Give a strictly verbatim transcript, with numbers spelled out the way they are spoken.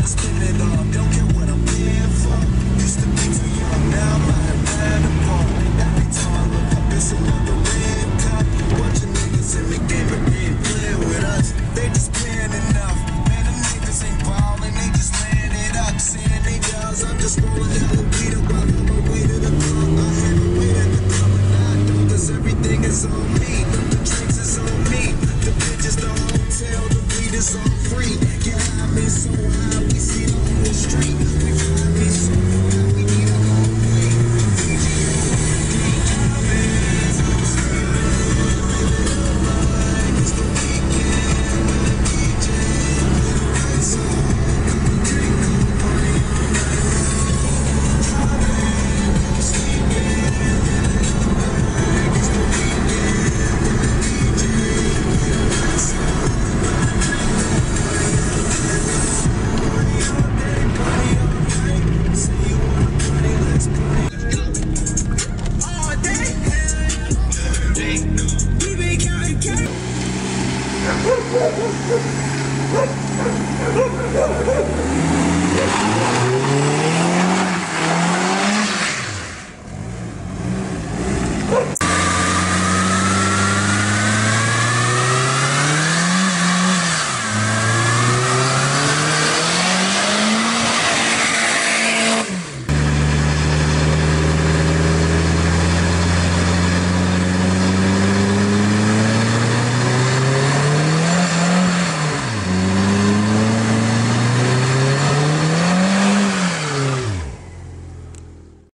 spin it all, don't care what I'm paying for. Used to be too young, now I'm out and bad apart. Every time I look up, it's another red cup. Bunch of niggas in the game, but they ain't playing with us. They just playing enough. Man, them niggas ain't ballin', they just laying it up. Saying they does, I'm just rolling hella weed while I'm on my way to the club. I'm on my way to the club, and I know cause everything is on me. The drinks is on me, the bitches, the hotel, the weed is all free. Get high, me so high, we see the whole street. We fly me so high, we need a long way. It's the weekend with the D J. It's all come and drink, come and party all night long. No sleeping, it's the weekend with the D J. It's all come and drink, come and party all day, party all night. Say you wanna party, let's party. All day, all day. We been counting cash. Yeah.